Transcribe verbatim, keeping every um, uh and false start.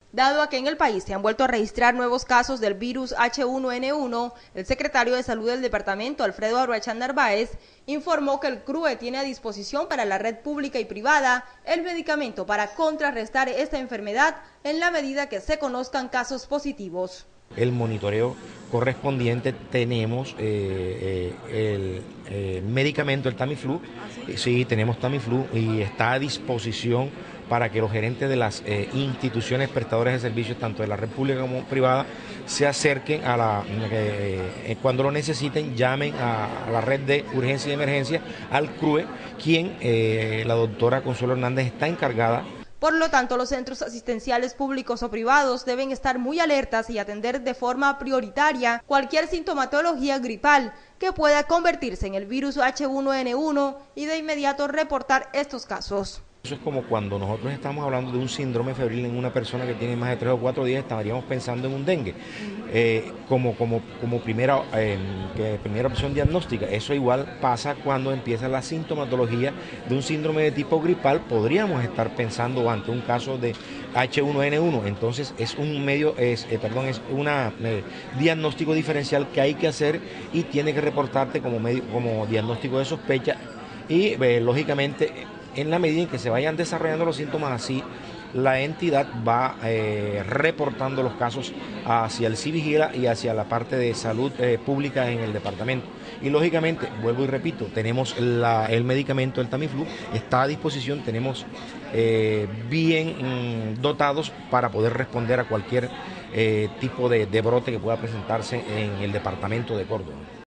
Dado a que en el país se han vuelto a registrar nuevos casos del virus H uno N uno, el secretario de Salud del departamento, Alfredo Arruacha Narváez, informó que el C R U E tiene a disposición para la red pública y privada el medicamento para contrarrestar esta enfermedad en la medida que se conozcan casos positivos. El monitoreo correspondiente tenemos eh, eh, el eh, medicamento, el Tamiflu, eh, sí, tenemos Tamiflu y está a disposición para que los gerentes de las eh, instituciones prestadoras de servicios, tanto de la red pública como privada, se acerquen a la, eh, cuando lo necesiten, llamen a, a la red de urgencia y emergencia, al C R U E, quien eh, la doctora Consuelo Hernández está encargada. Por lo tanto, los centros asistenciales públicos o privados deben estar muy alertas y atender de forma prioritaria cualquier sintomatología gripal que pueda convertirse en el virus H uno N uno y de inmediato reportar estos casos. Eso es como cuando nosotros estamos hablando de un síndrome febril en una persona que tiene más de tres o cuatro días, estaríamos pensando en un dengue, eh, como, como, como primera, eh, que primera opción diagnóstica. Eso igual pasa cuando empieza la sintomatología de un síndrome de tipo gripal, podríamos estar pensando ante un caso de H uno N uno, entonces es un medio, es, eh, perdón, es un eh, diagnóstico diferencial que hay que hacer y tiene que reportarte como, medio, como diagnóstico de sospecha y eh, lógicamente en la medida en que se vayan desarrollando los síntomas así, la entidad va eh, reportando los casos hacia el CIVIGILA y hacia la parte de salud eh, pública en el departamento. Y lógicamente, vuelvo y repito, tenemos la, el medicamento, el Tamiflu, está a disposición, tenemos eh, bien mm, dotados para poder responder a cualquier eh, tipo de, de brote que pueda presentarse en el departamento de Córdoba.